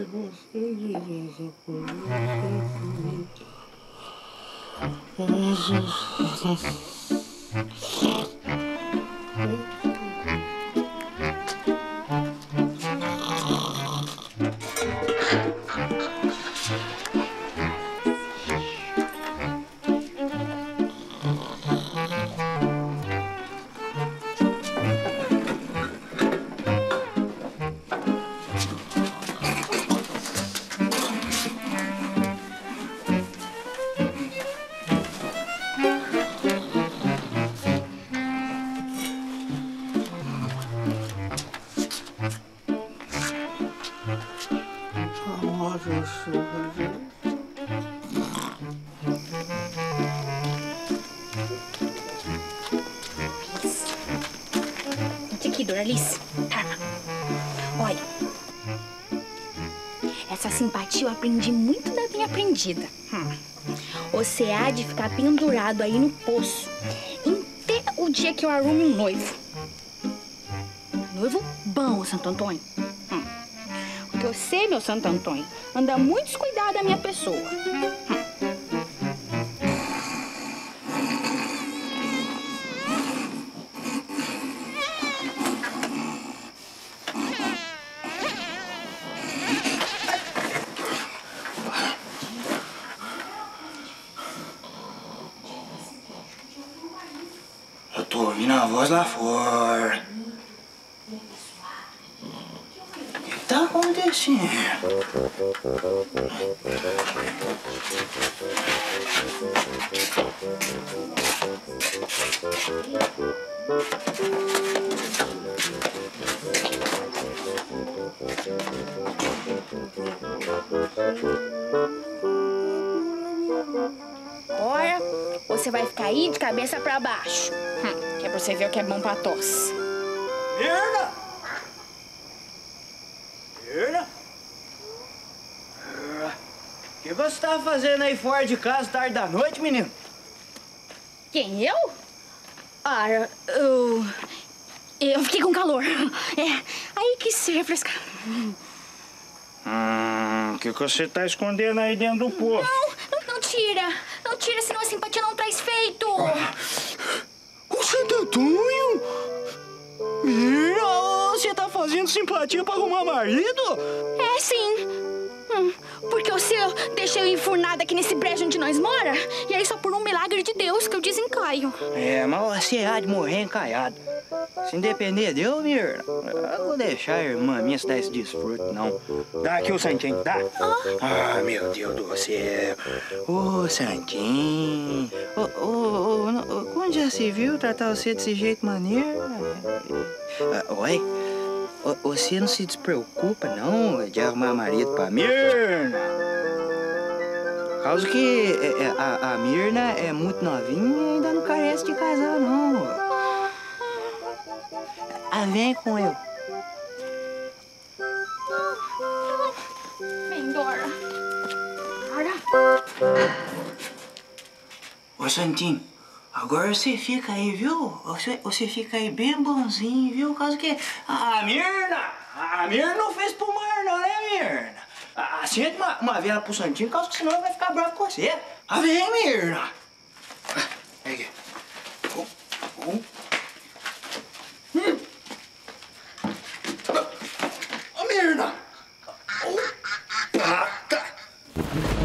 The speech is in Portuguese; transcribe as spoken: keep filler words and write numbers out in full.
Aqui, Doralice. Olha, essa simpatia eu aprendi muito da minha aprendida. Hum. Você há de ficar pendurado aí no poço até o dia que eu arrumo um noivo. Noivo bom, Santo Antônio. Hum. Porque você, meu Santo Antônio, anda muito descuidado da minha pessoa. Hum. Eu tô ouvindo a voz lá fora. O que tá acontecendo? Ora, você vai ficar aí de cabeça pra baixo. Hum, que é pra você ver o que é bom pra tosse. Mirna! Mirna? O que você tá fazendo aí fora de casa tarde da noite, menino? Quem, eu? Ah, eu... Eu fiquei com calor. É, aí quis se refrescar. Hum, o que você tá escondendo aí dentro do poço? Não, não, não tira. Não tira, senão a simpatia não traz feito. O Santo Antônio? Mira, você tá fazendo simpatia pra arrumar marido? É, sim. Hum, porque o seu deixa eu enfurnada aqui nesse brejo onde nós mora. E aí só por um milagre de Deus que eu desencaio. É, mas você há de morrer encaiado. Se depender de eu, Mirna, eu vou deixar a irmã minha se dar esse desfrute, não. Dá aqui o Santinho, dá? Ah, meu Deus do céu. Ô, oh, Santinho. Ô, ô, ô, quando já se viu tratar você desse jeito maneiro? Ah, oi, você não se despreocupa, não, de arrumar marido pra Mirna? Por causa que a, a Mirna é muito novinha e ainda não carece de casar, não. Ah, vem com eu. Vem, Dora. Dora. Ô, Santinho, agora você fica aí, viu? Você, você fica aí bem bonzinho, viu? Por causa que a Mirna, a Mirna não fez pro mar, não, né, Mirna? Acende uma, uma vela pro Santinho, por causa que senão ele vai ficar bravo com você. Ah, vem, Mirna.